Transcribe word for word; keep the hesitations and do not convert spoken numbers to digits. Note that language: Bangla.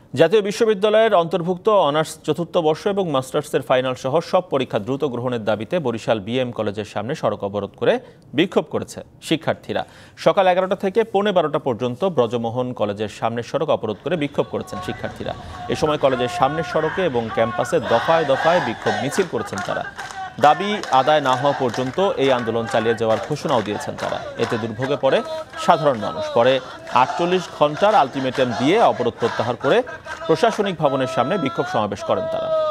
জাতীয় বিশ্ববিদ্যালয়ের অন্তর্ভুক্ত অনার্স চতুর্থ বর্ষ এবং মাস্টার্সের ফাইনাল সহ সব পরীক্ষা দ্রুত গ্রহণের দাবিতে বরিশাল বিএম কলেজের সামনে সড়ক অবরোধ করে বিক্ষোভ করেছে শিক্ষার্থীরা। সকাল এগারোটা থেকে পৌনে বারোটা পর্যন্ত ব্রজমোহন কলেজের সামনের সড়ক অবরোধ করে বিক্ষোভ করেছেন শিক্ষার্থীরা। এ সময় কলেজের সামনের সড়কে এবং ক্যাম্পাসে দফায় দফায় বিক্ষোভ মিছিল করেছেন তারা। দাবি আদায় না হওয়া পর্যন্ত এই আন্দোলন চালিয়ে যাওয়ার ঘোষণাও দিয়েছেন তারা। এতে দুর্ভোগে পড়ে সাধারণ মানুষ। পরে আটচল্লিশ ঘন্টার আলটিমেটাম দিয়ে অবরোধ প্রত্যাহার করে প্রশাসনিক ভবনের সামনে বিক্ষোভ সমাবেশ করেন তারা।